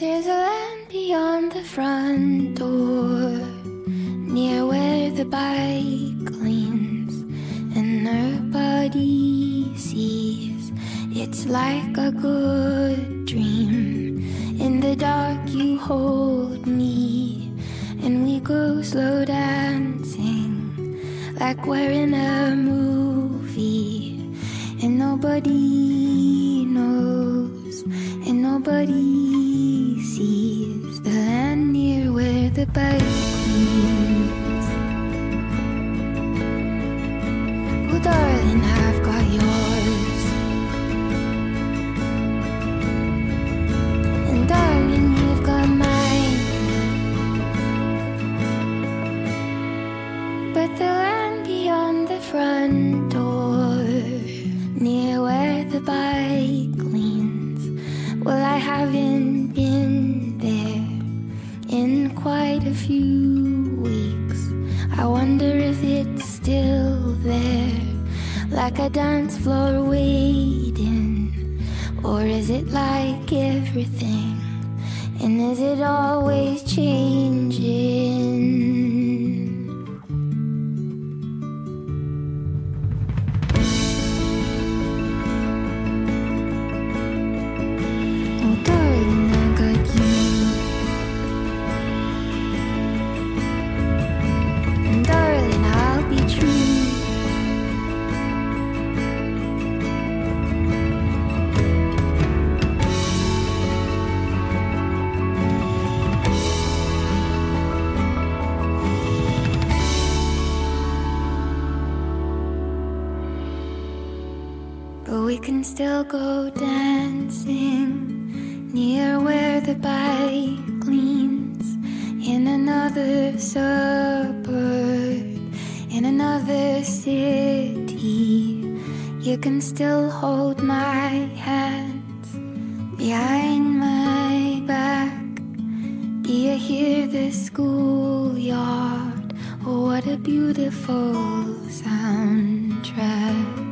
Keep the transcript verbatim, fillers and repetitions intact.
There's a land beyond the front door, near where the bike leans, and nobody sees. It's like a good dream. In the dark you hold me, and we go slow dancing, like we're in a movie. And nobody knows, and nobody sees the land near where the bike leans. Oh darling, I've got yours, and darling, you've got mine. But the land beyond the front door, near where the bike leans, well, I haven't been there in quite a few weeks. I wonder if it's still there, like a dance floor waiting, or is it like everything, and is it always changing? But we can still go dancing near where the bike leans, in another suburb, in another city. You can still hold my hands behind my back. Do you hear the schoolyard? Oh, what a beautiful soundtrack.